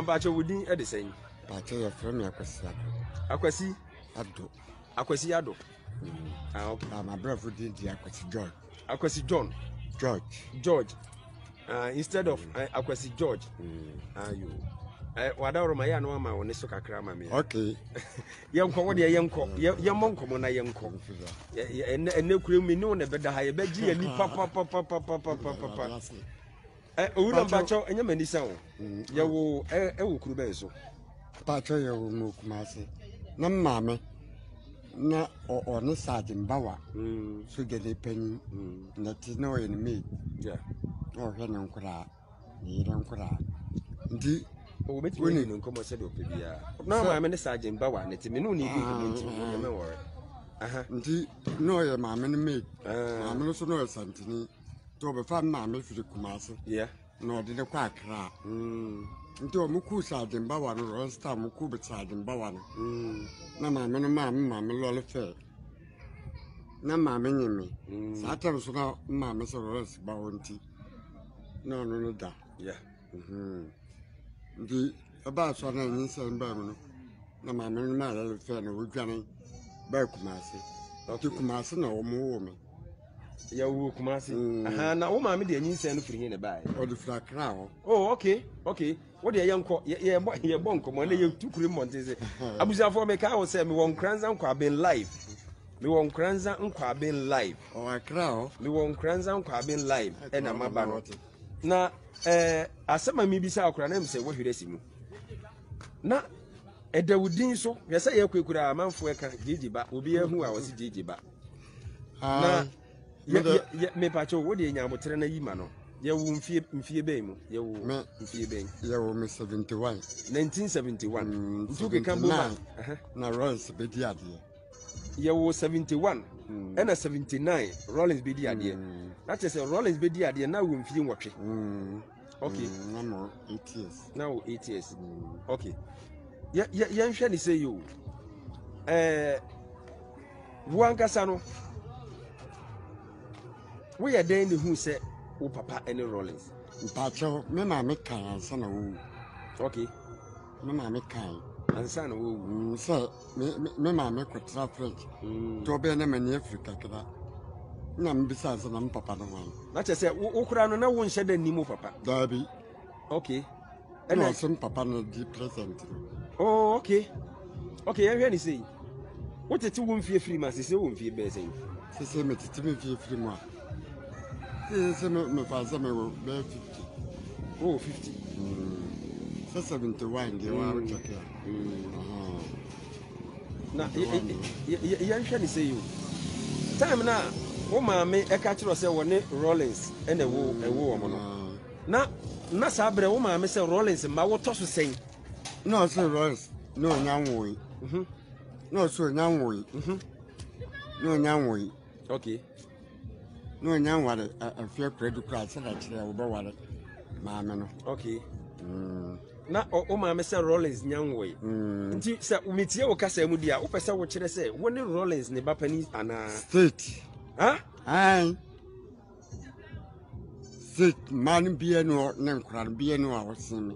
bacho wudi e de sen. Bacho ya from ya Akwasi Ado. Akwasi Ado. Ah, okay. My brother did the Akwasi George. Akwasi John. George. Instead of Akwasi George. You. Wada roma ya no ama woni so kakra ma me. Okay. Yenko wo de yenko. Yemonko mo na yenko. Enne kure mi no ne beda ha ye beji ani papa. Owura bacho enya manisa wo. Ye wo wo kuru be so. Bacho ye wo mo Kumasi. Na mama na ono Sergeant Bawa. So gele penny. Na tino en me. Yeah. Oh hena nkura. Ni nkura. Ndi o beti we no nkomo se do pebia na ma me ne Sergeant Bawa ne ti me no ni bi nti me wore ndi no ye ma me ne me ma me no so no santini to be fa ma me firi Kumasi yeah no de kwa Accra ndi o muku Sergeant Bawa no roster muku be Sergeant Bawa no na ma me no ma me lo fe na ma me nyime sa tam so na ma me so roster ba wonti no da yeah the about so na nsa mba mu no na ma me ma la fe na wodwane ba Kumasi okay Kumasi na wo mo me ya wo Kumasi na wo ma me de nsa no firi ne bae o de fra Accra oh okay wo de yenko ye bo nkomo na ye tukure monteze abusafo me ka wo se me won kranza nkwa ben live o Accra me won kranza nkwa ben live e na maba no na asema mi bisa akura na mse wo hwiresi mu na edawudin so yesa ye kwekura amanfo eka jijiba obi ehu a wosi jijiba na me pacho wo de nyamotere na yima no ye wo mfie be mu ye wo mfie be ye wo me 71 1971 ntuke kamboma na Rollins be di ade ye wo 71 ena 79 Rollins be di ade that is Rollins be di ade na wo mfie nwotwe okay now 8 years now 8 years okay ya nhwe ni say you wankasa no we are then who say o papa any Rollins mpacho me ma me kan ansa na wo okay me ma me kan ansa na wo so me ma me kwatra French to be na mani Africa kra na mbisa ansa na papa no wan na che say wo kura no na wo nhye da nimo papa dabi okay and some papa no di present oh okay ya hwe ni say what it wo mfie free ma say wo mfie be say se me titi me fie free mo se me fa se me wo be 50 oh 50 so 71 dey wa check na ya hwe ni say you time na wo maame e ka kiro say woni Rollins ene wo mo no na sabre wo maame say Rollins ma wo to so sen no say Rollins no nyanwo no so nyanwo no nyanwo okay no nyanwo a fear credit card say that wo ba wale maame no okay na o maame say Rollins nyanwo nti say umetie wo kasa mu dia wo pese wo kire say woni Rollins ne bapani ana state ai sit man bia no ne nkra bia no a wosin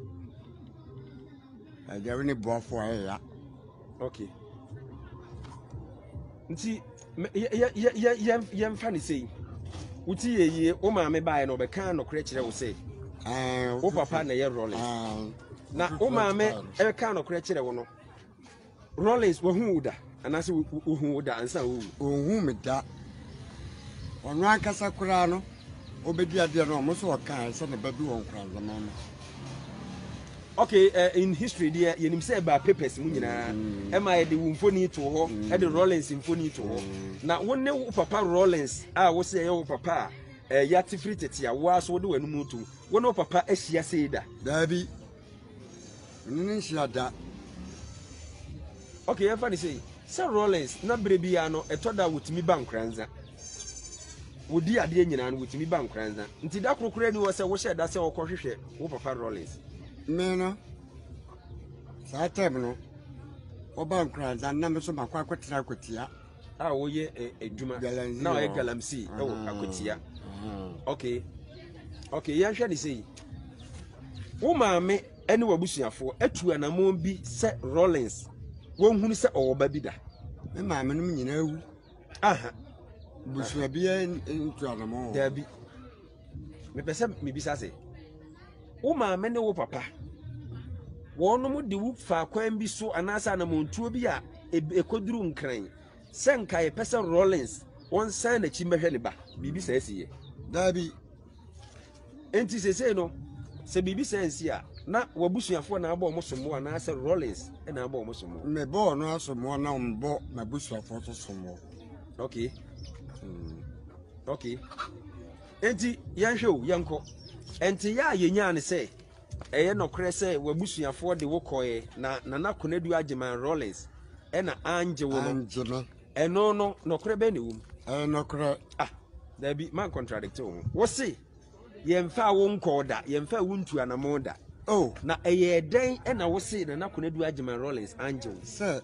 ajawe ne boafo ya okay nti ya mfa ni sei uti yeye o ma me bae no be kan no kure kire wo sei o papa na ye Rollins na o ma me e kan no kure kire wo no Rollins wo hu uda anase wo hu uda ansa wo hu me da ono akasa kura no obedi ade no mo so kan se ne babi won kura zaman no okay in history there yenim say ba papers mu nyina e ma ye de wumfoni to ho e de Rollins mfoni to ho na wonne wo papa Rollins a wo say ye wo papa ya tifri tetia wo aso de wanu mu to wonne wo papa ahia sei da dabi nini hia da okay e fa ni say Rollins na brebia no etoda wutimi bankranza wodi ade nyina no wutimi bankranza nti da krokora ni wo say wo hye da say wo kohwehwe wo papa Rollins meno sa time no oba nkranza na me so makwa kwetira akotia a wo ye edwuma na wo ye galamsi e wo akotia okay ya hwe ni sei wo maame ɛne wabusuafo atu anamon bi sɛ Rollins wɔnhunu sɛ ɔwɔ ba bi da me maame no nyina awu aha busua bia ntu anamo dabi mepɛ sɛ mebisa sɛ wo maame ne wo papa wɔnom de wo fa kwan bi so anaasɛ anamontuo bi a ɛkɔduru nkran sɛ nka yɛpɛ sɛ Rollins wɔnsan n'akyi mmɛhwɛ ne ba biribi saa asiyɛ dabi enti sesei no sɛ biribi saa nsi a na wabusuafoɔ na abɔ ɔmo somo anaasɛ Rollins na abɔ ɔmo somo me bɔ no asomo na mbɔ mabusuafo so somo okay okay enti yɛnhwɛ o yɛnkɔ enti ya yɛnya ne sɛ ɛyɛ nɔkorɛ sɛ wabusuafoɔ de wo kɔɛ na nana konadu agyeman Rollins ɛna angye wo no anjeme ɛno no nɔkorɛ bɛ ne wom nokra ah dabi man contradict wo wo se yɛmfa wo nkɔ da yɛmfa wo ntu anamo da oh na ɛyɛ dɛn ɛna wo se nana konadu agyeman Rollins angye wo sɛ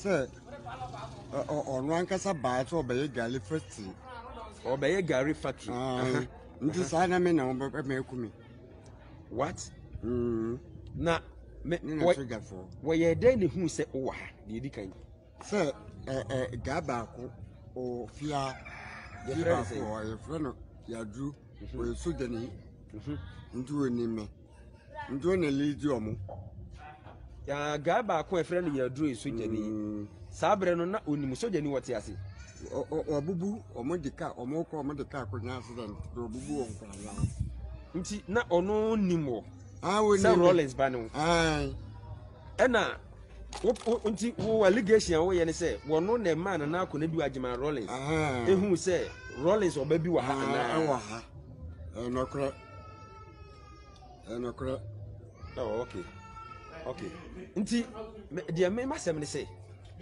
ɔno ankasa baa sɛ ɔbɛyɛ gali festi ɔbɛyɛ Gary factory nti saa na me na ɔbɛma akumi what na me na sogafo wɔyɛ dɛn ne hu sɛ wowɔ ha deɛ ɛdi kan sɛ ga baako ɔfia Yɛfrɛ no baako sɛ? ɔyɛfrɛ no yaduru ɔyɛ sogyani nti wɔni me nti ɔna lidi ɔmo ya gaa baako a ɛfrɛ no yɛaduro sogyani saa berɛ no na onim sogyani wɔte ase ɔbubu ɔmo de ka ɔmo kɔ ɔmo de ka akɔnya accident do ɔbubu wɔn kwala nti na ɔno nim wɔ wɔni sɛ Rollins ba ne ho ɛna nti wo allegation a woyɛ ne sɛ wɔno na ɛma nana akɔnadu agyeman Rollins ɛhu sɛ Rollins ɔba bi wɔ ha ɛwɔ ha ɛnɔkorɛ oh okay nti deɛ masɛm ne sɛ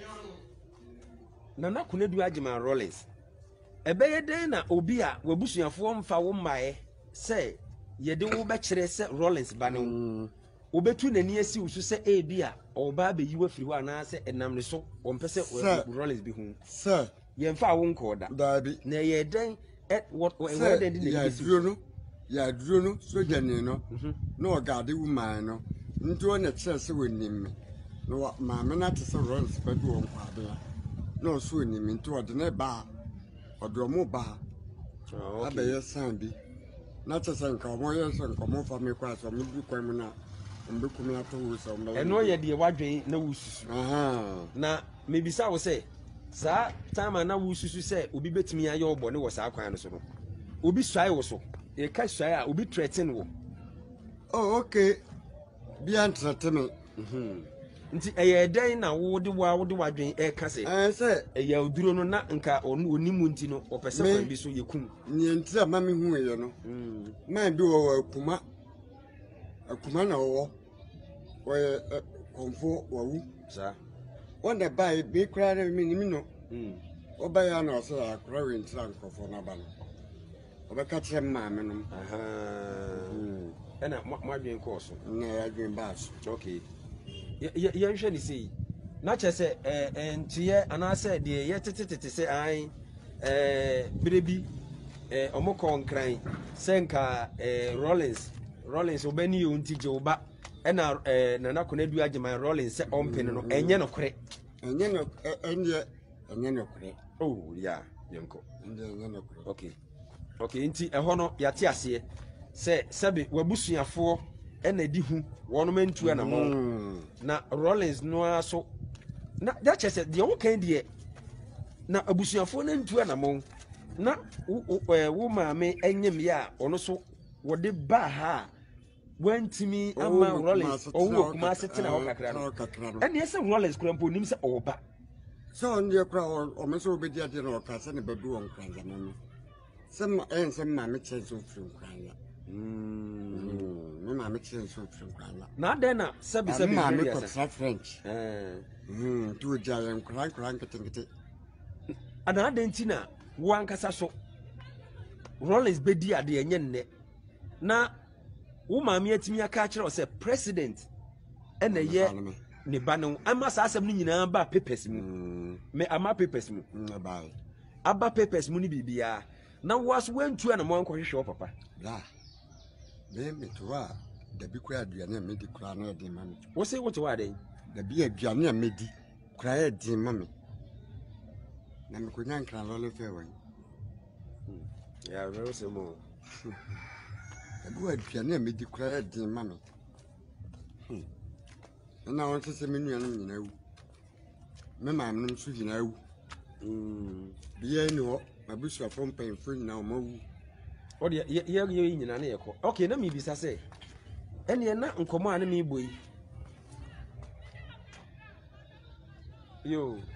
nana konadu agyeman Rollins ɛbɛyɛ dɛn na obi a wabusuafoɔ mfa wo mmae sɛ yɛde wo bɛkyerɛ sɛ Rollins ba ne ho obetu n'ani asi wo so sɛ ebi a ɔba bɛyi wa firi hɔ anaasɛ ɛnam ne so ɔmpɛ sɛ Rollins bi ho sɛ yɛmfa wo nkɔɔ da dabi na ɛyɛ dɛn sɛ yɛaduro no sogyani no na ɔgade wo man no nti ɔna kyerɛ sɛ wɔnim me na maame no ate sɛ Rollins ba bi wɔ nkwaabea na ɔso ɔnim me nti ɔde ne baa ɔde ɔmo baa abɛyɛ san bi na kyerɛ sɛ nka ɔmo yɛ sɛ nka ɔmo fa me kɔ a sɛ ɔmo du kwan mu na ɔmbɛkumi ato wo sɛ ɔmbɛyɛ ɛno yɛ deɛ wadwen na wosusu na mebisa wo sɛ saa time a na wosusu sɛ obi bɛtumi ayɛ wo bɔne wɔ saa kwan no so no obi suae wo so yɛka suae a obi threaten wo oh okay bia ntrɛte me nti ɛyɛ dɛn na wode wadwen ɛka sɛ sɛ ɛyɛ oduro no na nka onimu nti no ɔpɛ sɛ kwan bi so yɛkum neɛ nti a ma mehu yɛ no man bi wɔwɔ akuma na wɔwɔ wɔyɛ kɔmfo wawu saa wɔna bae bi koraa na menim no wɔbaeɛ na ɔsɛ akora wei ntira nkɔfoɔ no aba no ɔbɛka kyerɛ maame nom ɛna moadwen kɔɔ so na yɛadwen baa so okay yɛnhwɛ ne sei na kyerɛ sɛ ntuyɛ anaasɛ deɛ yɛtetetete sɛ an berɛ bi ɔmo kɔ nkran sɛ nka Rollins ɔbɛni yɛ nti gye wo ba ɛna nana konadu agyeman Rollins sɛ ɔmpene no ɛnyɛ nokorɛ ɛnyɛ nokorɛ oh ya yɛnkɔ ɛnyɛ nokorɛ okay nti ɛhɔ no yɛate aseɛ sɛ sɛbe wabusuafoɔ ɛna di hu wɔnom ntu anamɔ na Rollins no ara so na dakyɛ sɛ deɛ wokan deɛ na abusuafoɔ no ntu anamɔ na wo maame ɛnyem yɛ a ɔno so wɔde ba ha a wantimi ama Rollins ɔwɔ kuma ase tena hɔ kakra no ɛneɛ sɛ Rollins kora mpo nim sɛ ɔwɔ ba sɛ ɔneɛ kora ɔmo sɛ wobɛdi adeɛ na ɔka sɛ ne bɛdu wɔ nkranzama no sɛ ɛnsɛ maame kyerɛ sɛ wofiri nkranza me maame kyerɛ sɛ wofiri nkranza na adɛn na sɛbisɛbi maame kɔtra French nti ogya yɛ nkora nketenkete ana adɛn nti na wo ankasa so Rollins bɛdi adeɛ ɛnyɛ nnɛ na wo maame atumi aka kyerɛ sɛ president ɛna yɛ ne ba no ama saa asɛm no nyinaa ba papers mu me ama papers mu aba papers mu ni bibia na wo aso wantu ana mo ankɔhwehwɛ wo papa da me to a dabi kura aduane a medi kura na yɛde ma me wo se wote wa den dabi aduane a medi kura yɛde ma me na me konya nkran lɔle fɛ wɔn ya wo se mo dabi aduane a medi kura yɛde ma me na wɔn sɛ me nua no nyina wu me maam no nso nyina wu bia ni hɔ mabusuafo mpanyinfo nyina wɔn awu o de ye nyina na yɛkɔ okay na me bisa sɛ ɛne na nkɔmɔ a na me boyi yo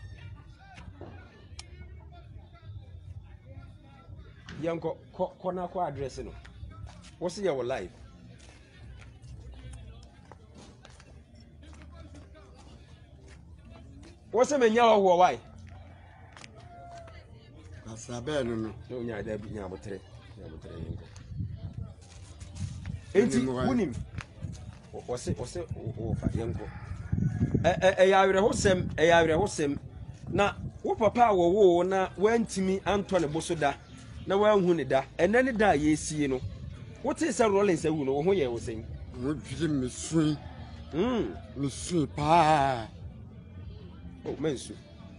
yanko ko na ko address no wo se yɛ wo live wo se menya wo why asabe no no nya da bi nya botre yanko enti wunim wo se wo fa yanko ya awere hosem na wo papa wo na wantimi anto ne boso da na wanhu ne da ene ne da yesie no wo te se Rollins awu no wo ho ye wo sen wo dwiri mesun pa o mensu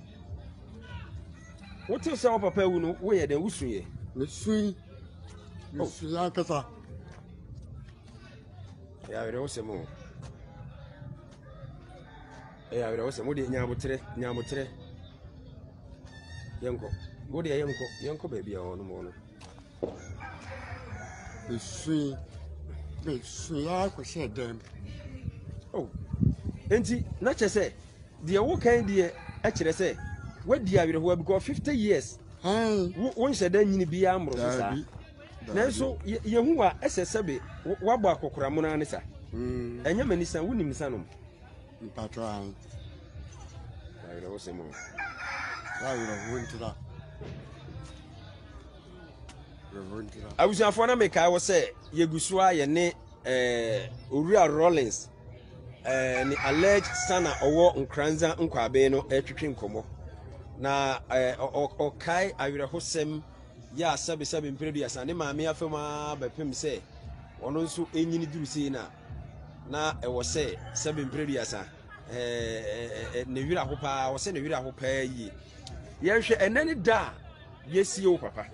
wo te se wo papa awu no wo ye den wusun ye mesun ya kasa ya awere hosem o awere hosem wo de nyabotre yanko wo de yanko baby a ono mo no mesun ya ko se dem oh enti na che se de wo kan de a kire se wadi awere ho because 50 years wo nhyɛ da nyini bi amro so sa na so ye hu a ɛsɛsɛbe wabɔ akokora mo na ne sa ɛnya manisa wonim sanom mpatro an awere ho semo abusuafo na mekai wo se yegusu a ye ne Owura Rollins ni alleged sana owo nkranza nkwabe no etwetwe nkomo na okai awere hosem ya sabe mperedu ya sane maame afema bepem se ono nso enyini durusi na ewo se sabe mperedu ya sa ne wira hopa wo se ne wira hopa yi yehwe enani da yesie wo papa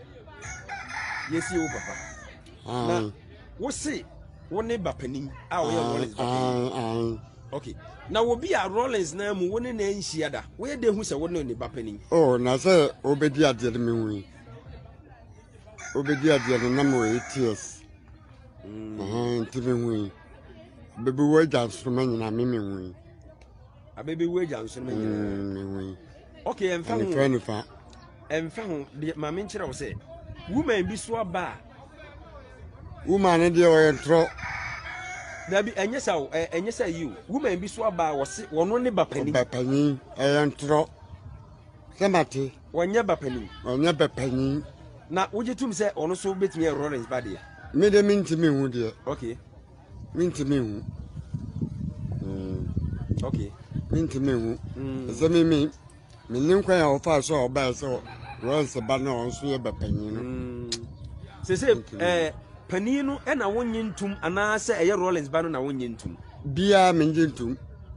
na wo se wo ne bapanin a wo ye Rollins bapanin okay na wo bi a Rollins na mu wo ne na nhia da wo ye de hu se wo ne bapanin oh na se obedi ade me hu obedi ade no na mo ATS ntime hu bebe wo janso ma nyina me hu abebe wo janso ma nyina me hu okay emfa hu ma me nkyere wo se woman bi so aba woman de o entro dabi enyesa you woman bi so aba wono ne bapanin entro semate wonya bapanin na wojetum se ono so betimi Rollins bade ya me de mintimi hu de okay mintimi hu okay mintimi hu so me ninkwa ya ofa so oba so Rollins ba na on so ye bapanin no se panin no e na wonye ntum ana se eye Rollins ba no na wonye ntum bia menje ntum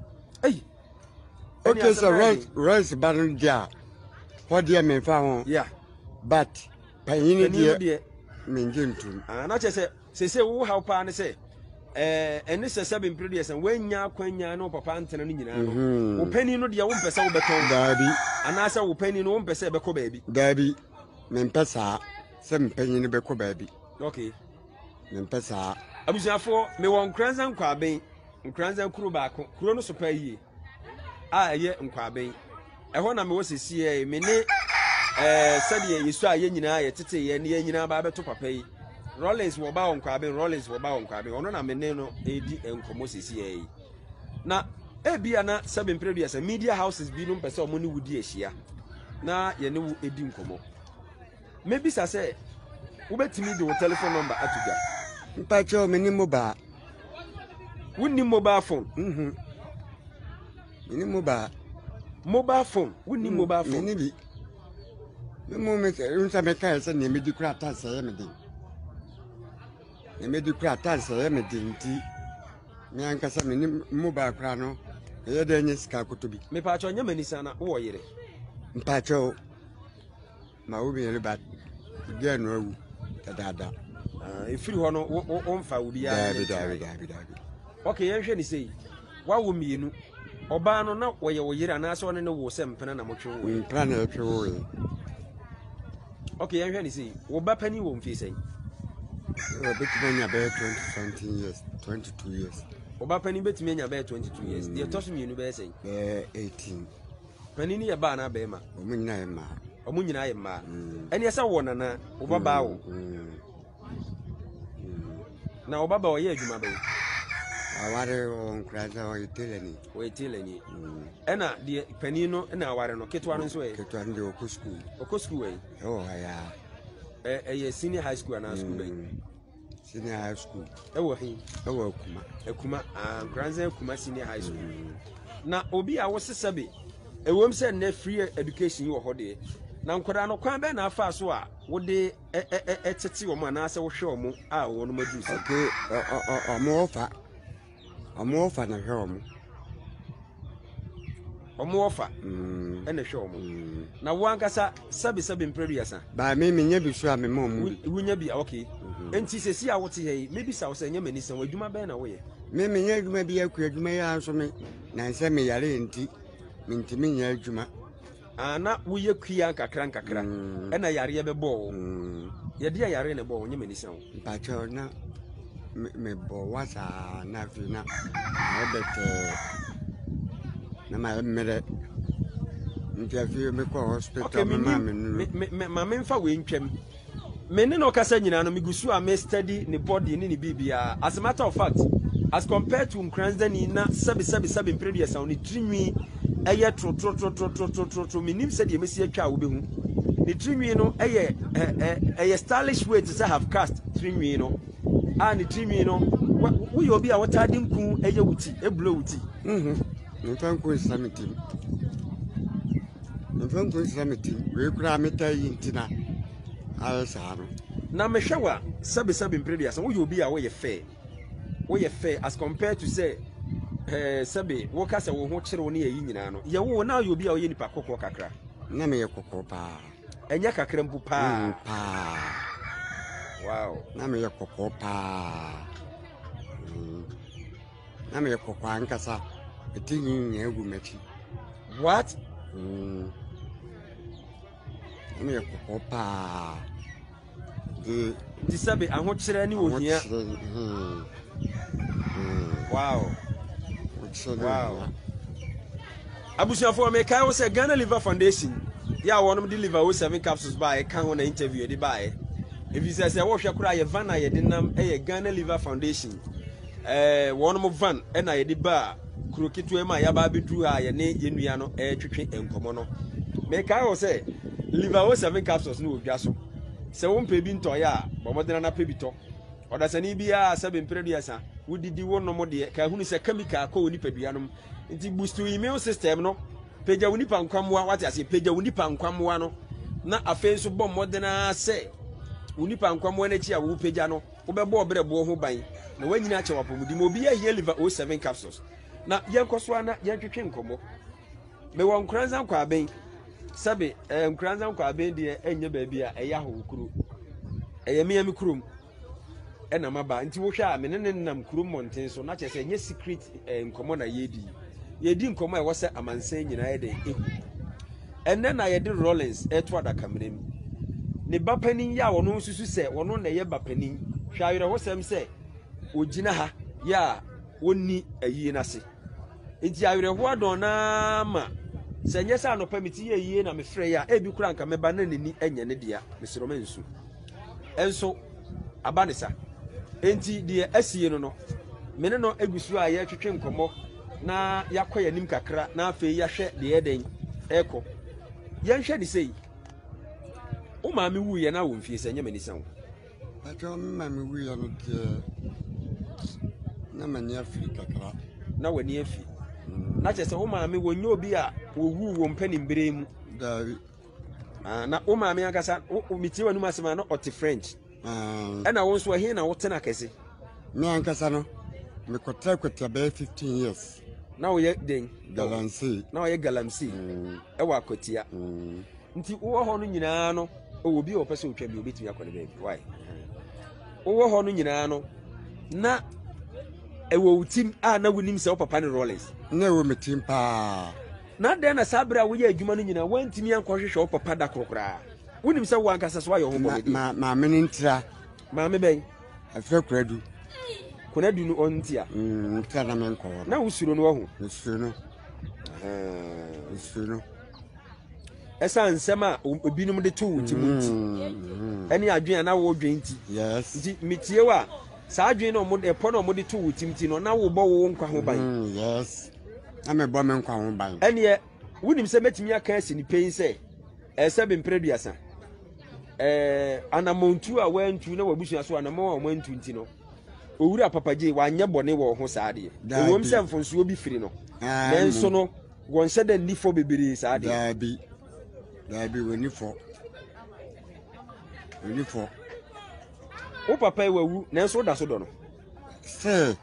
okay so Rollins ba no dia what dia me fa ho yeah but panin dia menje ntum na che se wo how pa ne se ene se sabe mpredu sen wanya kwanya no papa antena no nyina no wo panin no dia wo mpese wo beton dabi ana se wo panin no wo mpese beko baabi dabi me mpesa se panin no beko baabi okay mpesa abusuafo me won nkranza nkwaben nkranza kuro baako kuro no so pa yie a eye nkwaben eho na me wo sesie me ne sade yesu a ye nyina ye tete ye ne ye nyina ba beto papa yi Rollins wo ba nkwaben ono na me ne no edi enkomo sesie yi na ebia na sabe mpredu ya media houses bi no mpese omo ne wudi ehia na ye ne wo edi nkomo maybe say wo betimi de wo telephone number atuga mpacho me ni mobile wonni mobile phone ni mobile phone wonni mobile phone ni bi me mo me unsa me kai se ne me di kura ta se me di na me di kura tan se me dinti me ankasa me ni mobile kura no ye da nye sika kotobi me pa cho nya mani sana wo yire mpacho ma obi yele ba dia no awu dada efiri ho no wo mfa wo bia David okay yen hwe ni sei wa wo mienu oba no na wo ye wo yire na so ne wo se mpena na motwe wo plan na twe wo okay yen hwe ni sei wo ba pani wo mfi sei betime nya be 20 years 22 years oba pani betime nya be 22 years de toso mienu be sei 18 pani ni ye ba na be ma omu nyina ye ma ene esa wo nana wo baba wo na wo baba wo ye adwuma be aware on kraza o iteleni ena de pani no na aware no ketwa no so ye ketwa ndi okɔ school we ya ye senior high school na school be senior high school wo hin wo akuma Nkranza akuma senior high school na obi a wo sesabe ewom se na free education wo ho de na nkoda no kwan be na afa so a wo de etete wo ma na ase wo hwe wo mu a wo no madu se okay omo ofa na hwe wo mu omo ofa ene hwe wo mu na wo ankasa sabe mprediasa ba me nya bi so a me ma mu wunya bi okay enti sesi a wo te he maybe sa wo se nya mani san adwuma be na wo ye me nya adwuma bi akua adwuma ya so me na nse me yare enti me nya adwuma ana wo ye kua nkakra ena yare ye be bo ye dia yare ne bo nya mani san ba cho na me bo wasa na fi na obete na ma mere interview me ko hospital ma me mfa we ntwam me ne no kasa nyina no migusu a me study ne body ne bibia as a matter of fact as compared to Nkranza ni na sabi previous sound ni trinwi eye tro minim said ye mesi atwa wo behu ni trinwi no eye stylish way to say have cast trinwi no ni trinwi no wo yo bi a wotade nku eye wuti eblo wuti nfanko samiti we kura meta yintina alsaro na mehwa sabi previous wo yo bi a wo ye fair as compared to say sabi wo ka se wo ho kire wo ne yi nyina no ye wo na yo bi a wo ye nipa kokko kakra na me ye kokko pa enya kakra mpu pa wow na me ye kokko pa na me ye kokko ankasa etinyi nya egu mechi what na me ye kokko pa di sabi aho kire ni wo hia wow abusuafo me kai wo se Ghana Liver Foundation ya wonom de liver 07 capsules ba e kan ho na interview de ba e if you say wo hwe kura ye van na ye de nam e ye Ghana Liver Foundation wonom van e na ye de ba kroketu e ma ya ba bedu ha ye ne ye nua no e twetwe enkomo no me kai wo se liver 07 capsules no odwa so se wo mpe bi nto ya bo modena na pe bi to odasani bia sabe mpreduasa wudidi wono mo de ka hunu se chemical ko oni peduanom nti boost immune system no peja woni pankwamwa wate ase peja woni pankwamwa no na afen so bom modena se woni pankwamwa na chi a wo peja no wo bebo obrebo ho ban na wanyina ache wapomudi mo bia here liver 07 capsules na yenkoso ana yentwetwe nkomo me won Nkranza kwa ben sabe Nkranza kwa ben de enye ba bia eya hokuru eye miami kurum ena maba nti wo hwa me ne nam kurum monten so na chese nye secret nkomo na yedi nkomo e wo se amansan nyina ye de ehu enne na yedi Rollins eto adaka mrem ne bapanin ya wono susu se wono na ye bapanin hwa yere ho sem se ogina ha ya wonni ayi na se nti ayere ho adon na ma se nye sa no pamiti ye yie na me frɛ ya ebi kura nka meba na nani enye ne dia mesoro mensu enso abanisa enti de asie no mene no egusu a ye twetwe nkomo na yakoya nim kakra na afei ya hwe de eden eko ye nhwe de sei o ma me wu ye na wo mfie se nye manisa wo ato ma me wu ye no de na mani Afrika kakra na wani afi na chese o ma me wonye obi a wo wu wo mpani mbremu da na o ma me akasa o miti wanu masema no oti French ɛna wo nso ɛhe na wo tena kɛse me ankasa no me kwata be 15 years na wo ye den galamsey na wo ye galamsey ɛwɔ akotia nti wo ho no nyinaa no owo bi opɛ sɛ otwa bi obetumi akɔ ne baabi why wo ho no nyinaa no na ɛwɔ utim a na wonim sɛ wo papa ne Rollins na wo metim pa na den na sabra wo ye adwuma no nyinaa wantimi ankɔhwehwɛ wo papa da krokra wonim sɛ wo ankasa so ayɛ ho bɔ ma me ntira ma me bɛn afɛ kuradu kunadu no ontia ntira na me nkɔ na usuro no ho usuro no esa nsɛm a obinum de to wutim nti ɛne adwen na wo dwen nti yes nti mitie wa saa adwen no mo ɛpɔ no mo de to wutim nti no na wo bɔ wo nkwa ho ban yes na me bɔ me nkwa ho ban ɛne wonim sɛ metimi aka asi ni pɛn sɛ ɛsɛ bempreduasa anamontu a wantu na wabusua so anamon a wantu nti no owura papaje wanyɛ bɔne wɔ ho saa de ewom sɛ mfonsuo bi firi no nanso no wɔnhyɛ da nifo bebere saa de dabi woni fo wo papa wawu nanso da so do no se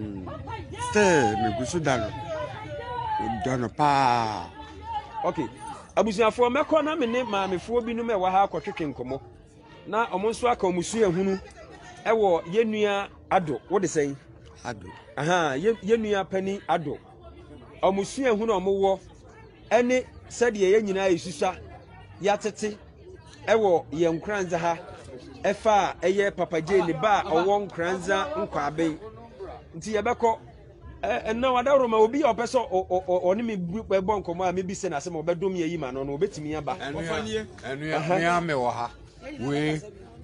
me gusu da no pa okay abusuafo mekɔ na me ne maamefo bi no me wa ha akɔtwetwe nkomo na ɔmo nso aka omusu ehunu ɛwɔ yenua ado wo de sɛn ado yenua pani ado omusu ehunu ɔmo wɔ ɛne sɛde ye nyina yesusa yatete ɛwɔ ye nkranza ha ɛfa ɛyɛ papaje ne ba ɔwɔ nkranza nkwaben nti yɛbɛkɔ na wadawro ma obi a opɛ so ɔne me bɔ nkomo a me bi se na se ma obɛdom ye yi ma no obetimi aba ɛnua me wɔ ha we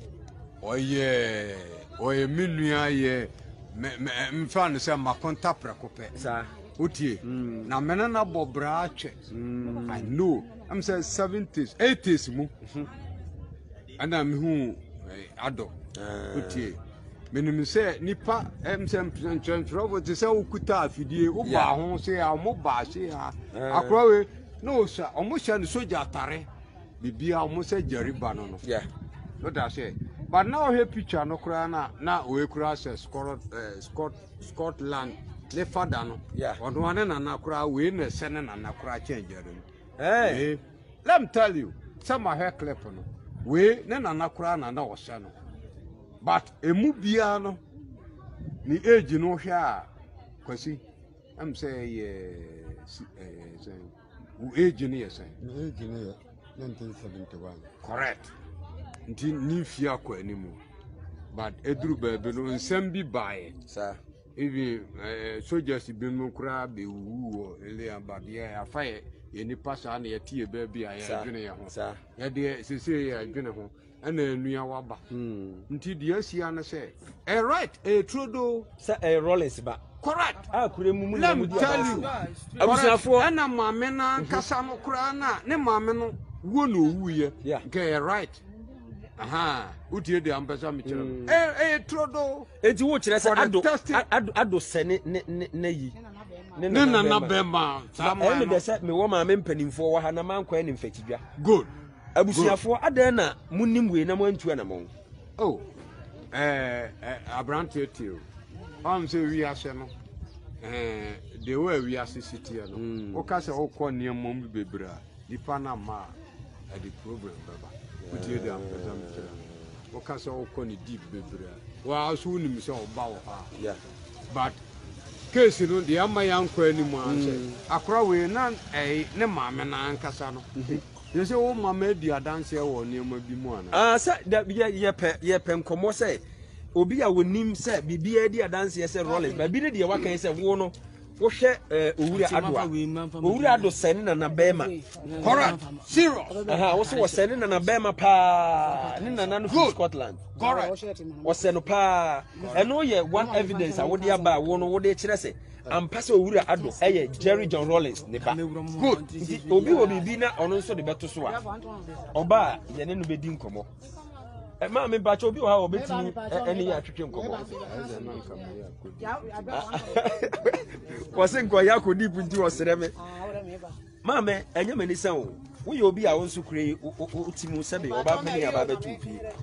oye minua ye mfa no sɛ makonta prɛkopɛ sa otie na mena na bɔbra atwɛ I know I'm say 70s 80s mu ana me hu ado otie menim sɛ nipa say ntwentwro te sɛ okuta afidie wo ba ho sɛ a mo ba se a akora we no sha omo hya ne soja atare bibia omo sɛ jariba no yeah no da say but now here picture no kura na we kura say Scotland le father no yeah ono ane na kura we na se ne na kura change no hey let me tell you some hair clip no we ne na kura na wo se no but emu bia no ni age no hwe a kwasi am say age ni yes age ni 1971 correct nti ni fi akọ animu but eduru baabi no nsem bi baaye sa even soldiers bi no kura be wu ele abade afaye ye nipa sa na ye tie baabi a ye adwene ye ho ye de sese ye adwene ho ana enua waba nti de asia na se right trodo sa Rollins ba correct kure mu let me tell you abusuafo ana maame na kasa no kura na ne maame no wo no wu ye get right utie de ampesa me kire trodo enti wo kire se ado sene ne yi ne na bema sama me de se me wo ma me mpanimfo wo ha na mankwa ne mfatidwa good abusuafo adan na munim we na mantu na mo abrante tio am se wi ase no de wo wi ase city no o ka se o kɔ ne mom bebra dipa na ma the problem baba utie de ampesa me kire o ka se o kɔ ne deep bebra wa aso nim se o ba wo ha but case no de ama yankɔ animu anse akora we na ne maame na ankasa no you say o mama di adanse wo niam bi mu ana say ye pe nkomo say obi a wonim say bibia di adanse say Rollins ba bi ne de wakan say wo no wo hwe owura ado sene na bema correct zero wo so wo sene na bema pa ni na no from Scotland correct wo sene pa eno ye one evidence a wo de aba wo no wo de kire say ampase owura ado eye Jerry John Rollins ne ba good obi wo bibi na ono nso de beto so a oba ye ne no bedi nkomo ma me ba cho obi wo ha obetimi eni ya twetwe nkomo wose nko ya ko deep nti wosere me ma me enye mani san wo ye obi a wo nso kure utimu sebe oba mani aba betu fi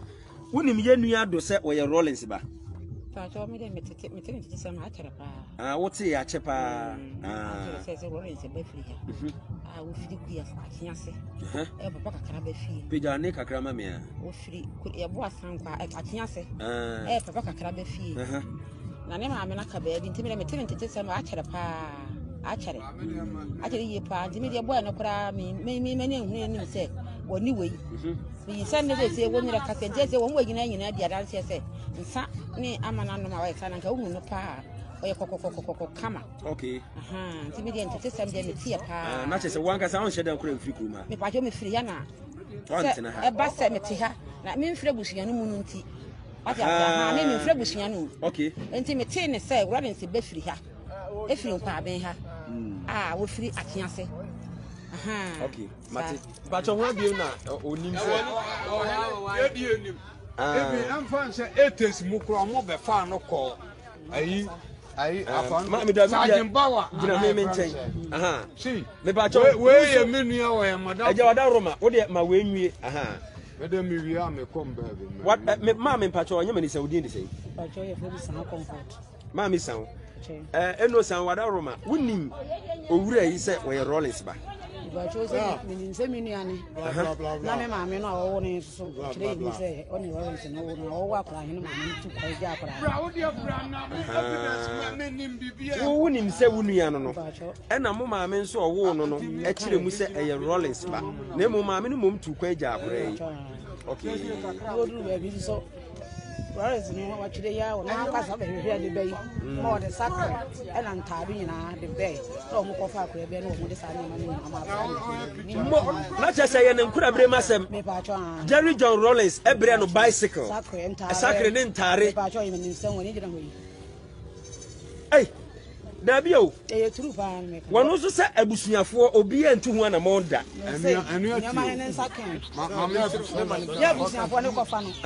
wonim ye nua do se wo ye Rollins ba Pacho me de metete sama achara pa. wote ya che pa Se Rollins be free ha. Wo firi ku ya fa ase. Papa kakra be fi. peja ne kakra ma me a Wo firi ye bo asan kwa ase. Papa kakra be fi. Na ne ma me na ka be di ntimi de metete sama achara pa. Achare ye pa ntimi de bo na kra me ne hu ni se woni wei. Yi san ne se woni ra ka se je se won wa nyina dia dan se nsa ne amana no ma wa isa na ka hu no pa oye kokokokoko kama okay ntimi de ntete sam de metie pa na che se wanka sa on shedan kura mfiri kuma me pa jo me firi ya na wantina ha e ba se meti ha na me mfiri busuya no mu no nti ati ata me mfiri busuya no okay enti meti ne se wura ne se be firi ha e firi pa ben ha wo firi atiase okay mate pacho ho bi na onim se ye di enim ebi amfan se etes mu kro mo be fa no ko ayi afan ma me da Sajimbawa gina me nchen si me pacho we ye menua wo ye madam eja wada roma wo de ma we nwie Madam mi wi am kom ba bi what me ma me pacho onye mani saudi ndi sei pacho ye fo san comfort ma me san eno san wada roma wonim owura yi se wo ye Rollins ba pacho se min se minuane na me ma me no wo ne so kire ni se oni Rollins no wo wa kra hinu ma me tu kwa ja kra bra wo de bra na evidence ma me nim bibia wonim se wunua no no ena mo ma me nso owo no no e kire mu se eye Rollins ba na mo ma me no mom tu kwa ja kra yi okay wo du be bi so Rollins no wa kire ya wo na ka sa be hwe de be mo de sakre e na ntare nyina de be no mo ko fa akra be no mo de sa ni ma ni ama na che se ye ne nkura bre masem me pa cho Jerry John Rollins ebre no bicycle sakre ne ntare pa cho ye ni nsen woni jira hoyi ei da bi o e turu pa me ka wono so se abusuafo obi entu ho na mo da enu ya ma ne sakre ma me ya busuafo ne ko fa no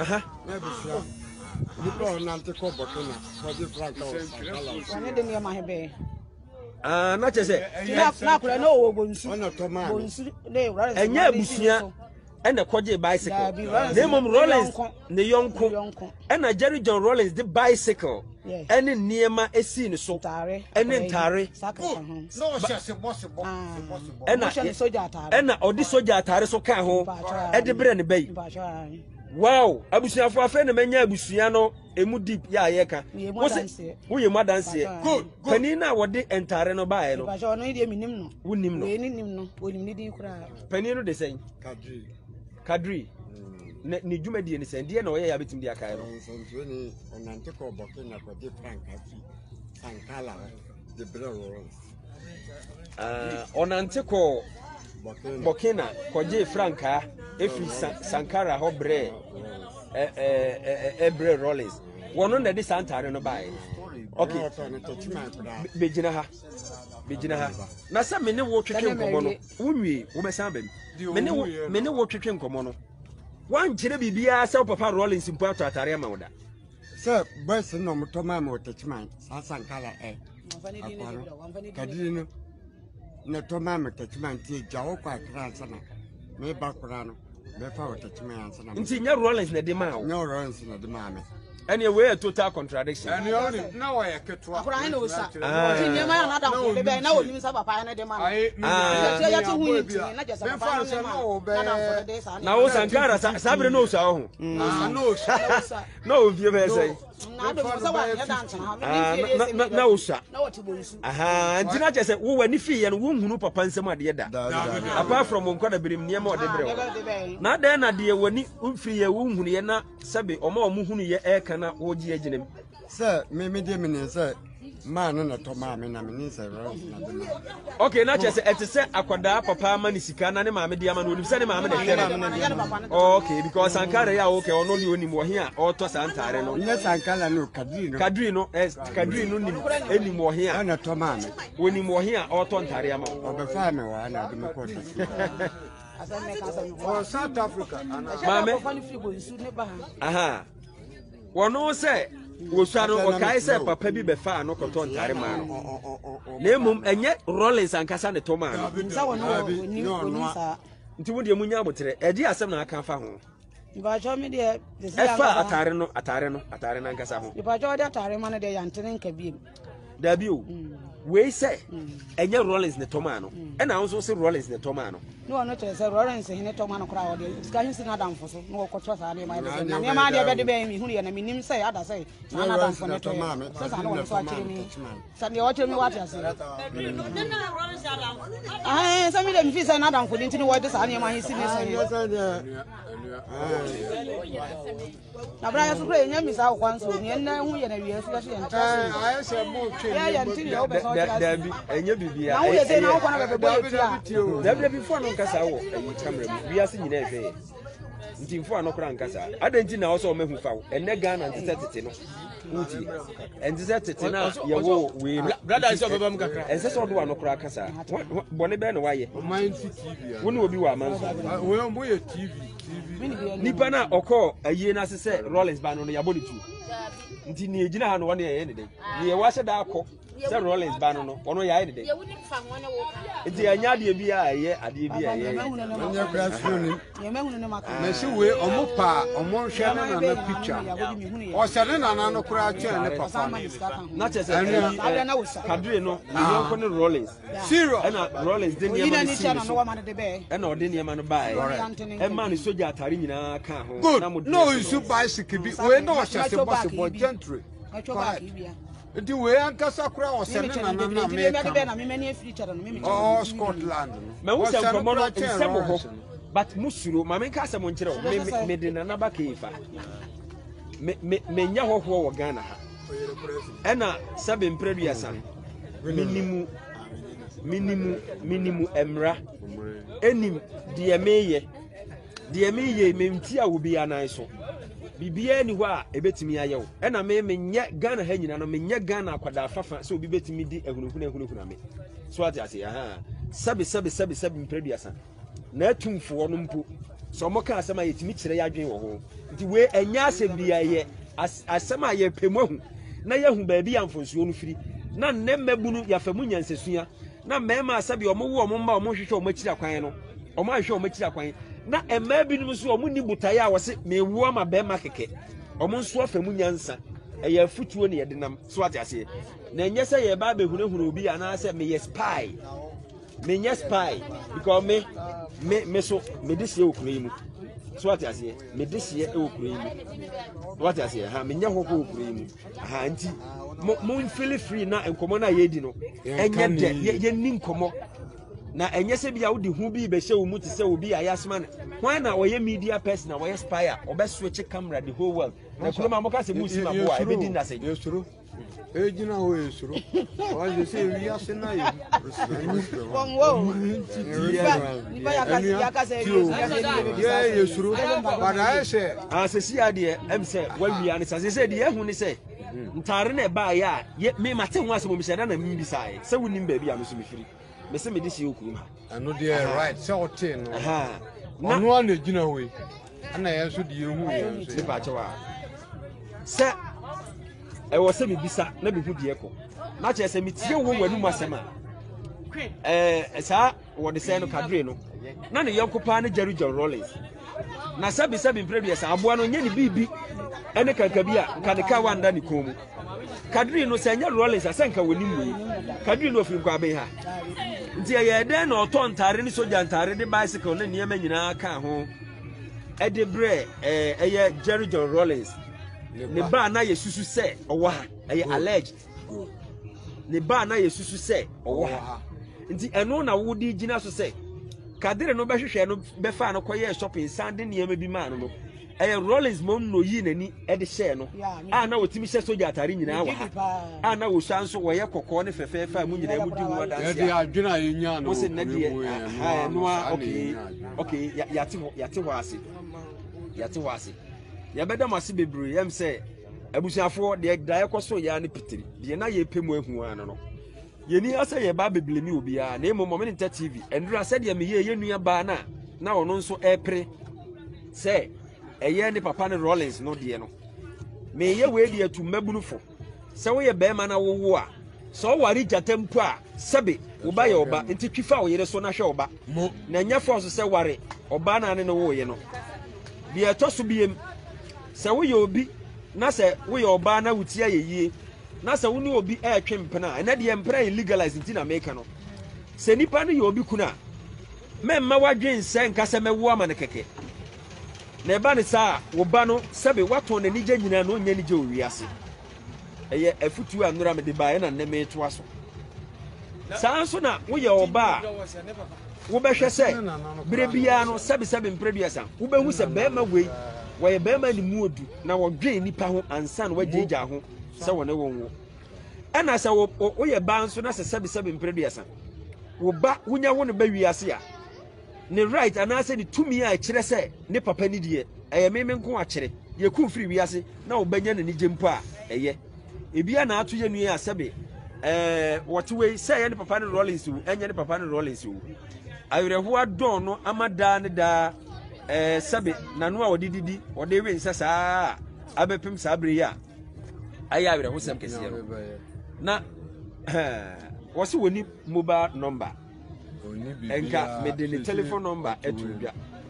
Nipo na te ko botona ko di franka o woni de ne ma hebe na che se na kura no wo bonsu ona to ma bonsu le Rollins enya abusua ena koje bicycle na mom Rollins ne yonko ena Jerry John Rollins the bicycle ene niema esi ne so ene ntare no se boss ena odi soja atare so ka ho e de bre ne bayi wow abusuafo afa na manya abusua no emu deep ya ayeka wo ye madanse pani na wo de entare no bae no ba jo no ide minim no wonim no we ni nim no wonim ni din kura pani no de sen kadri ne dwumadie ne sen de na wo ye ya betim de akai no so ni onante ko bokena ko di franka fi sankala de brero onante ko bokena ko je franka efi sankara ho bre ebre Rollins wono na de santare no bae okay bejina ha na sa me ne wo twetwe nkomo no wonwie wo besan bam me ne wo twetwe nkomo no wan kire bibia sa papa Rollins mpo atare ma woda se boys no mo to ma mo techiman sankala kadino na to ma mo techiman ti jawo kwa kransa na me ba kura no be fa wo techiman ansa na nti nya Rollins na de ma wo nya Rollins na de ma me anyway a total contradiction and you only now I ketwa akura na osa ti ne ma na da ko be na onim sa papa na de ma ya ti hu yi na je sa papa na ma na wo sankara sabre no osa ho no ovie be say na osa ntina che say wo wani fi ye no wo hunu papa nsem ade da apart from nkwada birim niam ode bre na da na de wani fi ye wo hunu ye na sabe omo hunu ye eka na wo ji aginem se me de me ne se ma no na to ma me na me ni se Rollins na de ma okay na che say etese akwada papa ma ni sika na ne ma me de ama no onim se ne ma me de hwe okay because sankara ya okay ono ni onim wo hia oto santare no nye sankala no kadri no nim enim wo hia na to ma me onim wo hia oto ntare ama obefa me wa na de me ko for South Africa mame wono se wo swaro o kai se papa bi be fa no koto ntare ma no na emum enye Rollins ankasa ne to ma no nsa wono ni sa nti wo de munya motere edi asem na aka fa ho Ba jo me de efa atare no nkasa ho ba jo de atare ma no de yantene nka bi da bi o we say enye Rollins ne toma no e na nso se Rollins ne toma no no no che se Rollins ne toma no kra o de ska hin sin adam fo so no ko twa sa ne ma de na ma de be de be mi hu ne na mi nim say ada say na adam fo ne to so sa no so akiri ni sa ne o che mi wati ase sa mi de mi fi say na adam fo ni ntini wo de sa ne ma hin sin ne say na bra ya so kra enya mi sa kwa nso ni na hu ye na wi asu ya nta I say mo twe ya ntini o be so Dabi enye bibia na wo ye say na wo kwa na be boy tia Dabi before no nkasa wo camera mu wi ase nyina efe nti mfo anokora nkasa adanti na wo so mehu fa wo enne Ghana ntete no nti entse tete na ye wo we brother is obeba mu kakra ense so do anokora kasa bone be na waye Mind TV woni obi wa amanso we mo ye TV nipa na okọ ayie na se Rollins ba no yabo ne tu nti ni ejina ha no wona ye ne den ni ye wa hye da akọ se Rollins ba no ono ya ye ne den nti anya de bi a ye ade bi a ye anya classroom ni ye me hunu ne maka na si we omo pa omo hwe na na picture o se ne na no kura chen ne papa na che se kadre no ni yonko ne Rollins zero na Rollins de ina niam ni ni cha na no wa ma de be na ode niam no bae e ma ni soja atare nyina ka ho good na mo no isu bicycle bi we no hwe se boss gentry Di we ankasa kura o se ne na me na me mani afiri cha no me oh Scotland me wo se nkomo no nsemo ho but musuro ma me nka se mo nkire o me de na ba keifa me nya ho wo Ghana ha ena sabe mpreduasa minimu emra enim de meye memti a wo bi anan so bibia ni ho a ebetimi aye wo ena me nya Ghana ha nyina no me nya Ghana akwada afafa so obi betimi di ehunukuna me so ati ase aha sabe mpreduasa na atumfo no mpo so mo ka asema yetimi kire ya dwen wo ho nti we enya asem bia ye asema ye pemahu na ye hu ba bi amfonsuo no firi na nne mmabunu ya famu nyansesua na mema asabi omo wo omo mma omo hwehwe omo akira kwan no omo ahwehwe omo akira kwan na emma binum so omo ni butaye a wose mewu ama bema keke omo nso afamu nyansa eye afutuo ne yedenam so ate ase na enye se ye ba behunehunu obi ana se me ye spy me nye spy because me so me disi okuro yi mu so ate ase me disi okuro yi mu what ate ha me nya hoko okuro yi mu ha nti mo feel free na enkomo na ye di no enye de ye ni nkomo na enye se bia wo di hu bi be hye wo mu ti se obi ayasma na why na wo ye media person na wo ye spy a obe switch camera the whole world na kulo ma mo ka se mu si ma bo a ebe di na se ejina ho esuro wa je se wi ase na ye wonwo nipa ya ka se ye esuro bana ese asesi ade em se wa wi ane se de ehun ni se ntare na ba ya me mate ho asemo mi se na mi bi sai se wonim ba bi a me so mi firi me se me di se okuru ha ano de right se hotel no aha no na ejina we ana ye so de ehu ye se ba chewa se e wo se mi bisa na bi hu de eko na che se mi tie wo wanu masema sa wo de se no kadre no na ne yankopa na Jerusalem Rollins na sabi previous aboa no nye ni bibi ene kankabi a kaneka wanda ni komu kadri no se nya Rollins asenka woni mu kadri no ofiri kwa be ha nti ye de na oto ntare ni soja ntare de bicycle na niam nyina ka ho e de bre eye Jerusalem Rollins ne ba na yesusu se owo ha eye alleged ne ba na yesusu se owo ha nti eno na wo di gina so se kadire no be hwehwe no be fa no koye shopping sande niam bi ma no Rollins mom no yi nani e de share no na wotimi hye soja atare nyina wa ha na wo shanso wo ye kokko ne fefefa mu nyina mu di mu adanse ya de adwena yenya no wo se na de no okay yate ho ase ya beda mase bebre yem se abusuafo de dae koso ya ne pitiri de na ye pemu ahu an no yeni asa ye ba beblemi obi a na emo Moment TV endura se de me ye nua ba na ono nso epre se eye ne papa ne Rollins no de no me ye we de atu mabunufo se wo ye be ma na wo a so wari jatempu a sebe wo ba ye oba nti twifa wo yere so na hwe oba na nya force se ware oba na ne no wo ye no deɛ ɛtɔ so biem sɛ woyɛ obi na sɛ woyɛ ɔbaa na wotia yɛ yie na sɛ wo ne obi ɛtwe mpena ɛna deɛ mpena yɛ legalize nti na meka no sɛ nipa no yɛ obi kuna mɛmma wadwen sɛ nka sɛ mɛwo ama no kɛkɛ na ɛba ne saa wo ba no sɛbe watɔn n'ani gye nyinaa na ɔnyɛ ni gye owi ase ɛyɛ afutu a nnora mede baeɛ na nnɛ metoa so saa nso na woyɛ ɔba a wobɛhwɛ sɛ bere biara no sɛbe mprɛduasa wobɛhu sɛ bɛrima wei wɔyɛ bɛrima ne mu odu na wɔdwen nipa ho ansa na wagyegya ho sɛ wɔne wɔn wo ɛna sɛ woyɛ ba nso na sɛ sɛbe mprɛduasa wo ba wonya wo no ba wiase a ne right anaasɛ ne tumi a ɛkyerɛ sɛ ne papa ni deɛ ɛyɛ meme nko akyerɛ yɛku mfiri wiase na wobɛnya n'ani gye mpo a ɛyɛ ebia na ato yɛ nua a sɛbe wɔte wei sɛ ɛyɛ ne papa ne Rollins wo ɛnyɛ ne papa ne Rollins wo ayerɛhoa dɔn no ama daa ne daa sɛbe nano a wɔde didi wɔde we nsa saa abɛpem saa bere yi a ayɛ ayerɛho sɛm kɛseɛ no na wɔse wɔni mobile number enka me de ne telephone number etudwa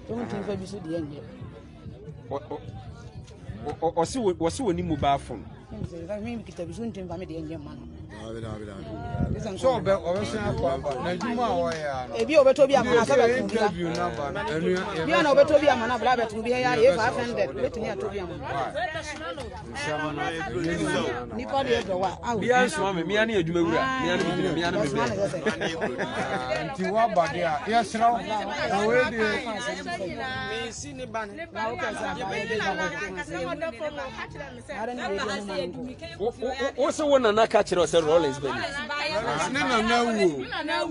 wɔse wɔni mobile phone so ebi obeto bi amana sabe interview number bi ana obeto bi amana bla beto bi ya ye 500 betumi ato bi amana ni ko de do wa bi anso me mi ana adwuma wura mi ana bibire mi ana bibire nti wa bade a yesra na we de mi si ni ban na o ka sa o se wona na ka kire o se Rollins bani ne na na wu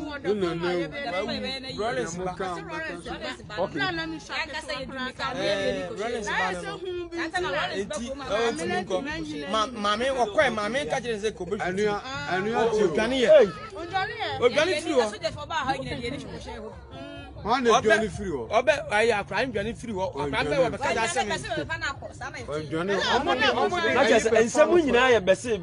Rollins okay mame okwa mame ka kire se ko be anu odwane ye odwane firi wo One Johnny free. Obe ayi akra Johnny free wo akra be wo be ka ja se me. Johnny na just ensemu nyina ya bese.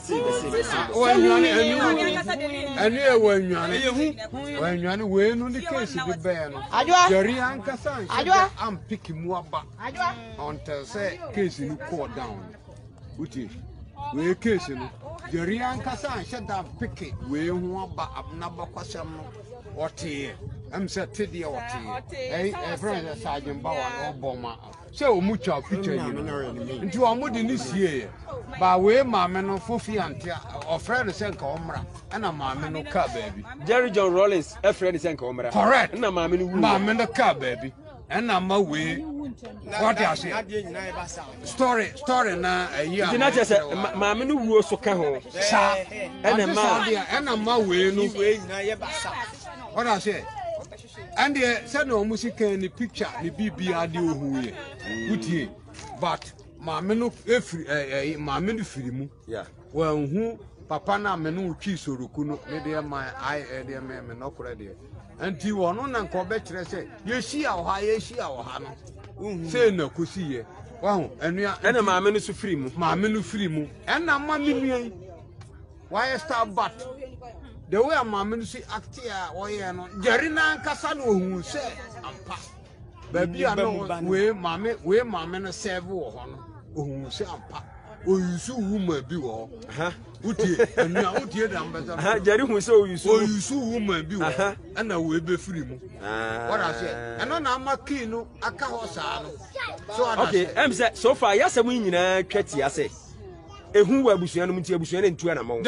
O anwane anu e wo anwane we nu ni case bi be no. Jerry ankasa am pick mu aba. Until say case ni cool down. Uti we case no Jerry ankasa she da pick we hu aba abnaba kwasam no. Otie am say tedie otie friend Sergeant Bawa no boma say o mu cha picture yi nti o mu de ni sie ba we maame no fofi ante o friend say nka omra na maame no ka baabi Jerry John Rollins e friend say nka omra correct na maame no wu maame no ka baabi na ma we what you say story na ayi a na say maame no wu so ka ho sa na ma we no We na ye basa. What I say? And the said no music in the picture, the BBR do who but mamma no every mamma film. Yeah. Well, who papa na menu cheese or kuno, maybe my eye, dear man, no credit. And you are non and Corbett say, you see how high is she our Hannah. Say no, could see ye. Wow, and we are and a mamma is free, mamma no free, and now mammy. Why start but? The way a mamma see act here, or no, Jerina Cassano who say, Ampa. Baby, I know where mamma no serve or who say Ampa. Oh, you see woman be all. Uti, and now Uti, Jerry who saw you so you see woman be all, and I will be free. What I said, and I'm a kino, a cahosano. So, okay, I'm said so far, yes, I mean, Ketty, I say. Who were Busian and two animals.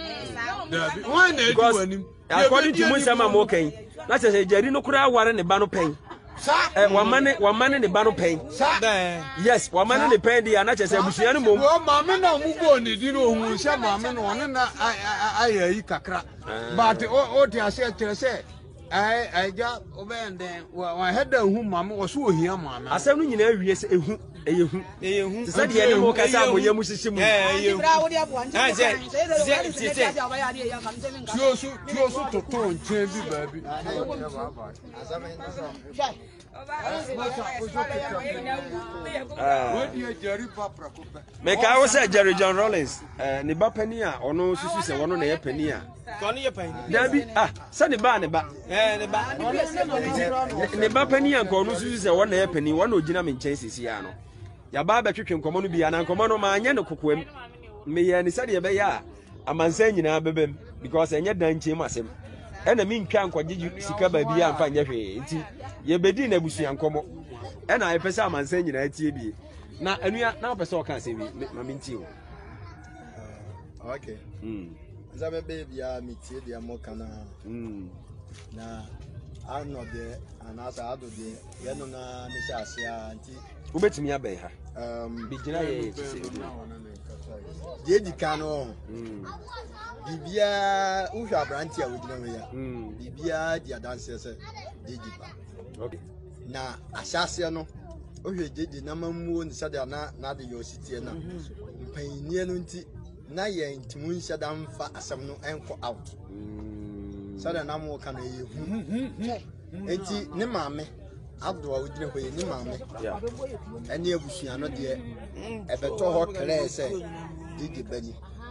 Why according to Musama Moking, that's a Jerry no cry warren the bano pain. One man in the bano pain. Yes, one man in the pain, the another said Busian. Well, Mamma no move on, you know, who said Mamma on I crack. But what I said to say, I got over and then, well, I had the whom Mamma was who here, Mamma. I said, you know, yes, who said the animal Casa, where you must see me. You to tone, baby. Make I was say Jerry John Rollins, ne ba pani a ono susu se wono na ye pani a. Tony ye pani. Dabi say ne ba ne ba. Ne ba. Ne ba pani a ko ono susu se wono na ye pani, wono ogina me nchen sisi ya no. Ya ba ba twetwe nkomo no bia na nkomo no ma anya ne kokoam. Me ye ne sade be ya amansan nyina bebem because enye dan nche masem. Ena mi ntwa nkwaje sika ba bia amfa nya hwe. Nti ye bedi na busu nkomo. Ena ye pese amansan nyina tie bie. Na enua na pese o kan se bi ma minti o. Okay. Zabe baby ya mitie dia mo kana. Na ano de anasa ado de ye no na me sha asia nti Ubetimi abai ha. Bigina ye se. Ye di kano. Bibia uhwa branti a wogina we ya. Bibia dia dance se jeji ba. Okay. Na ahyase no ohwe jeji na mamuo ni sade na de yo sitie na. Mpanyini no nti na ye ntimu nhyada mfa asem no enko out. Sade na mo kana ye hu. Enti ne maame Abdua wogina ho ye ne maame. Yeah. Ene abusua no de ebeto ho kre se jeji bani.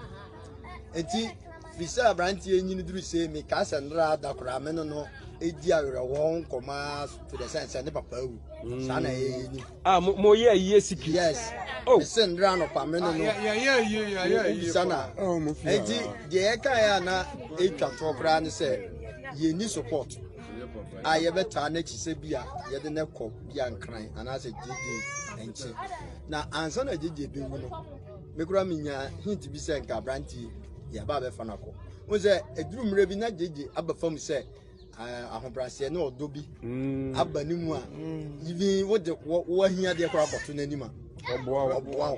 Enti Fisa branti enyi duru se me ka sendra da kura me no edi awere won koma to the sense ne papa wu sana enyi Mo ye ye siki. yes Oh sendra no pa me no Yeah. sana enti de ka ya na etwa to kura ne se ye ni support ye beta na chi se bia ye de ne kɔ bia nkran ana se jeje enchi na ansa na jeje be wu no me kura minya hint bi se nka branti ya ba be fana ko wo se eduru mre bi na jeje abafam se ahobrase na odobi abani mu a even wo de wo hia de kora boto n'anima oboa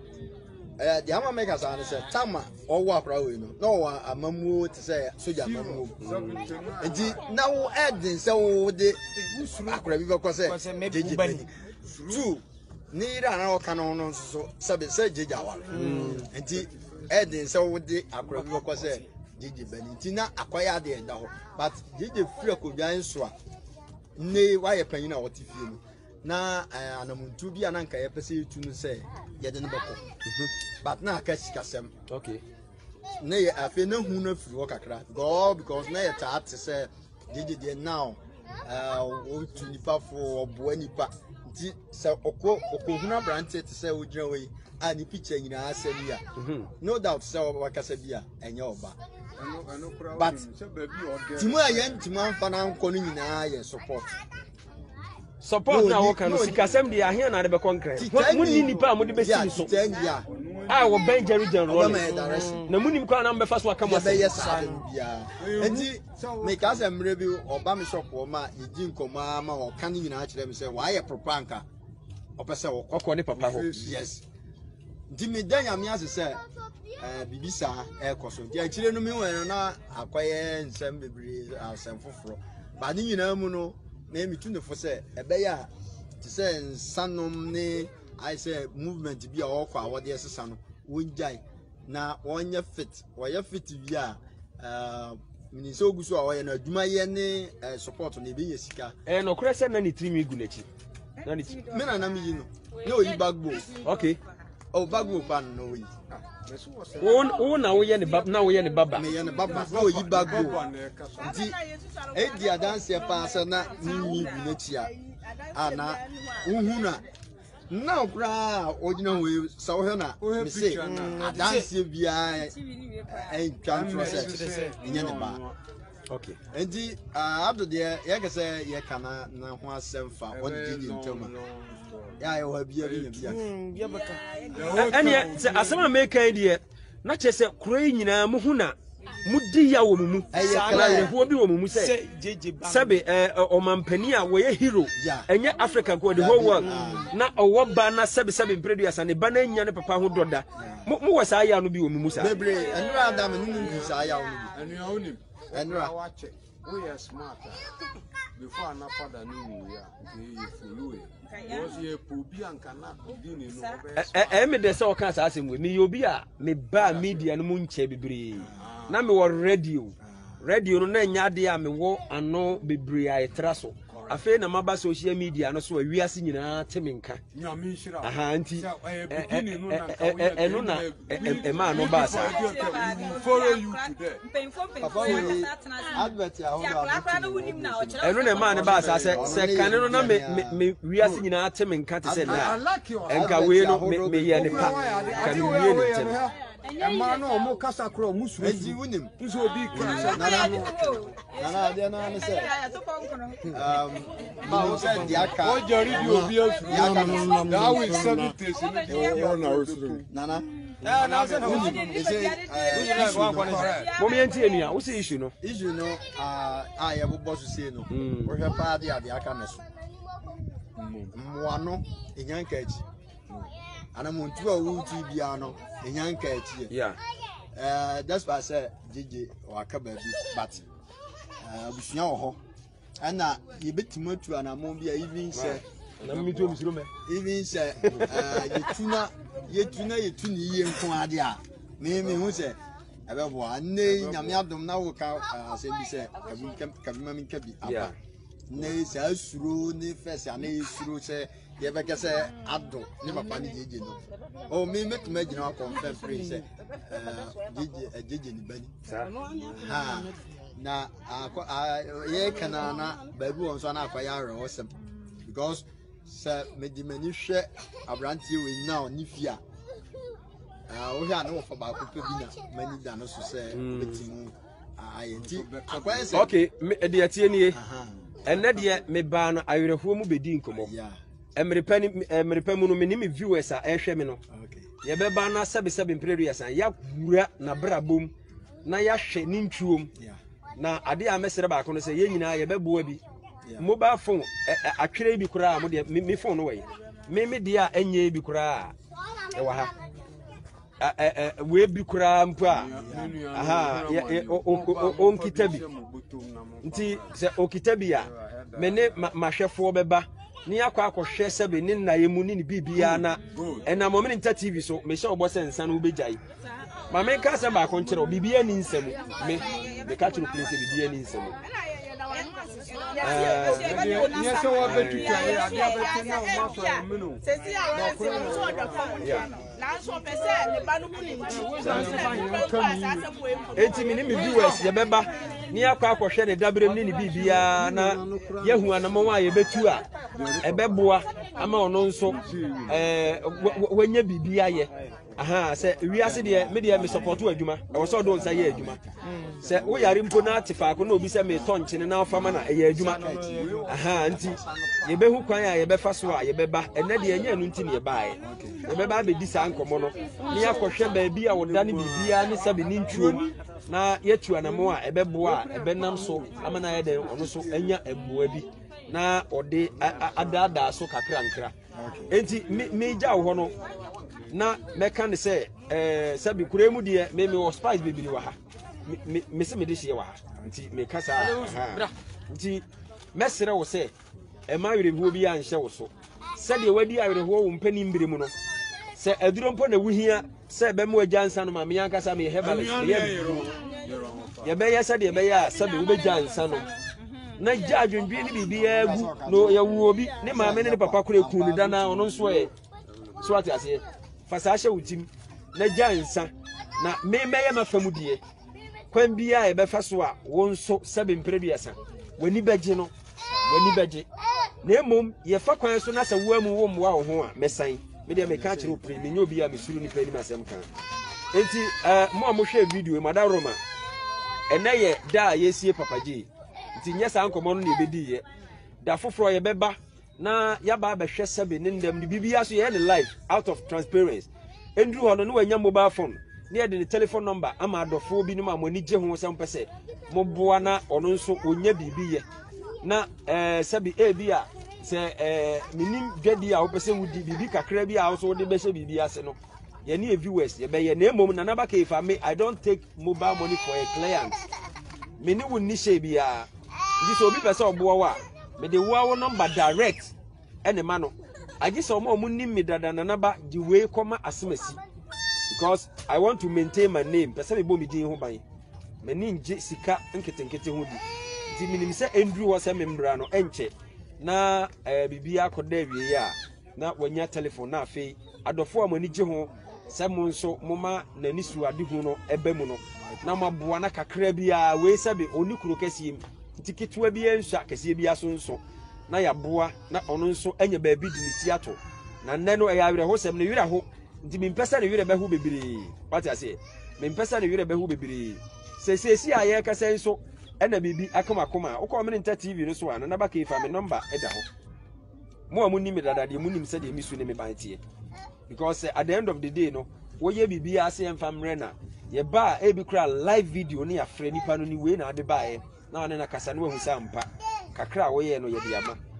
de ama make sa ne se tama owo akora we no na wo amamuo te se soja amamuo enti na wo edin se wo de akora bi be ko se jeje bani two ni ra na o kana no so se jeje awale enti edin se wo de akora bi be ko se jeje bani enti na akwaya de da ho but jeje free ko bian so a ne wa ye panyin na wote fie no na anamuntu bi ananka ye pese etu no se ye de ne bako but na aka sikasem okay na ye afi na hu na firi wo kakra go because na ye taate se jeje de now o tu nipa fo obo nipa nti se okko hu na brante te se ogyina we a ni picture nyina asem ya no doubt se wakasa bia enye oba but timu ayen timu amfa na nko no nyina ye support na wo kan sikasem de ahia na de be konkret munni nipa mo de be si so wo ben Jerry John Rollins na munni kwa na mbefa so aka mo se yes bia enti make us emre bi oba me shop o ma yigi nkoma ma o kan nyina a kire me se wa ye propanka opese wo kokko ne papa ho yes ndi me danya me ase se bibisa ekoso ndi a kire no me wen na akwaye nsem bebre asem foforo ba ni nyina mu no na emitu ne fo se ebe ya ti se nsanom ne I say movement bi a okwa awode esesa no wonjai na wonye fit woye fit bi a mini so guso a woye na aduma ye ne support na ebe ye sika no kure se na ni trimi gu nachi na ni me na mi yi no na oyi bagbo okay o bagbo pa no oyi wo na wo ye ne baba na wo ye ne baba me ye ne baba na oyi bagbo di e di adanse e pa asa na ni gu nachi a na uhu na okra ojina we so he na me say adanse bia twan process nye ne ba okay enti abdo de ye ka say ye kana na ho asem fa o de di ntama ya ye wa bia bia baka ene se asema make de na che se kuro nyina mu hu na mudi ya wo mu na yeho bi wo mu se sabe omampani a wo ye hero enye Africa ko the whole world na owo ba na sabe preduas ne ba na nya ne papa ho doda mu wo sa ya no bi wo mu sa bebre enura adam ne ngi sa ya wo enu ya onim enura wache we are smarter before na father no ya ye follow was ye pobi ankana di ne no me de se o kan sa asem we me yobi a me ba media no mu nche bebre na me wo radio no na nya de a me wo ano bebre a etraso afi na maba social media no so wiase nyina temenka aha nti eno na ma no ba sa follow you today papa we advert ya ho eno na ma ne ba sa se kan no na me wiase nyina temenka te se na enka we no me ye ne pa kan we ne tem Emma no mo kasa kro musu ezi wunim nso obi kasa nana de na ne se ma o se di aka o jori di obi asu that we seven days in na osuru nana na se na wunim mo me enti enua wo se issue no ye bo so se no wo hwe pa de aka na so mo no enyanka echi ana muntu a wuti bia no enyanka echi yeah that's why I say JJ waka ba bi but abusua wo ho ana ye betima tu ana mo bia even say na mi to misiro me even say ye tuna ye nko ade a me hu say abebo anne nyame adom na wo ka say bi say kabi ma min kabi aba ne sa suro ne fese ana suro say ye be kese ado ni papa ni JJ no o me metuma gina confirm free say JJ ni bani ha na ye kana na baby won so na akwa ya rewosem because say me di mani hwe abrantie we now ni fia o hia na wo fa ba ko pe bi na mani da no so say betimu ayenti akwa say okay me de atie nie enne de me ba no awerefo mu bedi nkomo emrepa mu no me ni me viewers a ehwe me no okay ye be ba na sebe mpredu san ya wura na brabom na ya hwe ni ntwuom na ade a mesere ba ko no se ye nyina ye be boa bi mobile phone atwere bi kura mo de me phone no we me de a enye bi kura e wa ha we bi kura mpa aha on kitabi nti se o kitabi a me ne mahwefo beba ni akwa akohwe sebe ni na yemu ni bibia na ena mo me nta TV so me hye obo sensa no ubejai ma me ka se ba ko nkere bibia ni nsem me ka churu place bibia ni nsem yes so wa betu ya dia betu na o ma so menu sesi a wa se mo so odofo na so pese ne ba no mu ni enti me ni me viewers ye beba ni akwa akohwe ne dabrem ni bibia na yehu anamo wa ye betu a ebeboa ama ono nso wanya bibia ye aha se wiase de me de me support adwuma e wo so do nsa ye adwuma se wo yare mpo na atifa ko na obi se me to nkyene na afama na ye adwuma aha nti ye behu kwan a ye befa so a ye beba ene de anya anu nti ne ye baaye ye beba be di sa nkomo no ni akohwe ba bi a wo da ne bibia ne sabe ni ntwuom na yetu anamo a ebeboa a ebenam so ama na ye de ono so anya eboa bi na ode adada so kakra nkra enti me ja wo no na meka ne se sabi kuremu de me wo spice bebiri wa ha me se me de hye wa ha nti me kasa nti mesere wo se e ma werebuo bi anhye wo so se de wadi awereho wo mpani mbire mu no se aduro mpo na wuhia se be mo agyansa no ma me yankasa me hebale ye be ya se de be ya sabi wo be gyansa no na jadwendwe ni bibia agu no ya wu obi ne maame ne papa kure kunu da na ono nso e so ati ase fasashe wutim na gyansa na me meye mafamudie kwan bia e be fa so a wo nso sabe mpreduasa wani beje no wani beje na emom ye fa kwan so na sa wo amu wo mwa wo ho a mesan me de me ka kire opre me nyobi a mesuru ni pani masem kan enti mo hwe video madaroma ene ye da yesie papaji nti nyesa nkomo no na ebedi ye da foforo ye beba na yaba behwe sebe ne ndam de bibia so ye ne live out of transparency endru hono no wanya mobile phone ne ye de telephone number ama adofo bi no ma moni je ho sem pese mo boa na ono nso onya bibiye na sebe bia se minim dwadi a wo pese wudi bibi kakra bi a wo so de be hye bibia ase no ye ne viewers ye be ye na emom na naba ka ifa me I don't take mobile money for a client me ni wonni hye bia this obi pese oboa wa me de wo number direct ene ma no agi so mo nim me dada na naba di we koma asemasi because I want to maintain my name pese me bo me din ho ban me ni nje sika nketenkete ho di di minim se endru wo se membra no enche na bibi akoda wie ya na wanya telephone na afei adofo amani gye ho sɛ mo nso moma nani suade hu no ebe mu no na maboa na kakra bia we sɛbe oni kuro kasiem tiketua bia nsa kasie bia so nso na ya boa na ono nso anya baabi di ti ato na nne no ɛya werɛ ho sɛm ne werɛ ho nti mimpɛsa ne werɛ bɛho bebree wate ase mimpɛsa ne werɛ bɛho bebree sesesi a yɛ kasa nso ɛna bibi akoma wokɔ me nta TV no so ana na ba kefa me number ɛda ho mo amuni me dada de munim sɛ de mi su ne me ban tie because at the end of the day no wo ye bibi ase emfamre na ye ba e bi kra live video ne afre nipa no ni we na ade ba e na one na kasa no hu sa mpa kakra wo ye no ye de ama